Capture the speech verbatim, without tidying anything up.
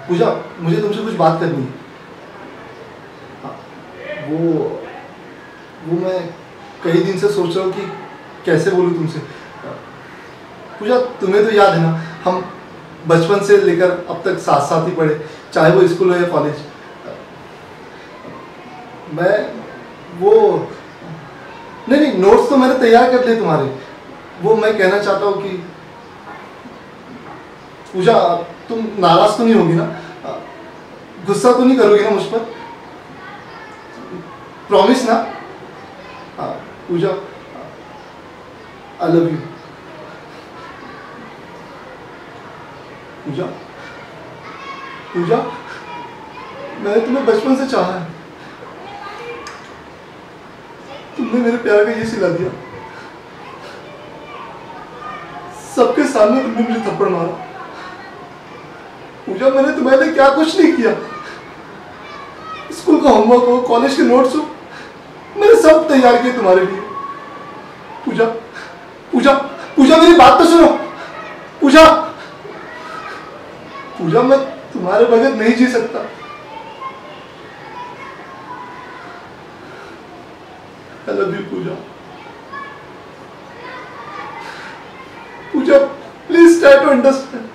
पूजा, मुझे तुमसे कुछ बात करनी है। हाँ, वो वो मैं कई दिन से सोच रहा हूँ कि कैसे बोलूँ तुमसे। पूजा, तुम्हें तो याद है ना, हम बचपन से लेकर अब तक साथ साथ ही पढ़े, चाहे वो स्कूल हो या कॉलेज। मैं वो नहीं नहीं नोट्स तो मैंने तैयार कर लिए तुम्हारे। वो मैं कहना चाहता हूँ कि पूजा, तुम नाराज तो नहीं होगी ना? गुस्सा तो नहीं करोगी ना मुझ पर? प्रॉमिस ना? हाँ पूजा, आई लव यू। पूजा, पूजा, मैंने तुम्हें बचपन से चाहा है। तुमने मेरे प्यार का ये सिला दिया। सबके सामने तुमने मुझे थप्पड़ मारा। पूजा, मैंने तुम्हारे लिए क्या कुछ नहीं किया। स्कूल का होमवर्क हो, कॉलेज के नोट्स हो, मैंने सब तैयार किए तुम्हारे लिए। पूजा, पूजा, पूजा, मेरी बात तो सुनो। पूजा, पूजा, मैं तुम्हारे बगैर नहीं जी सकता। I love you, Puja. Puja, please try to understand.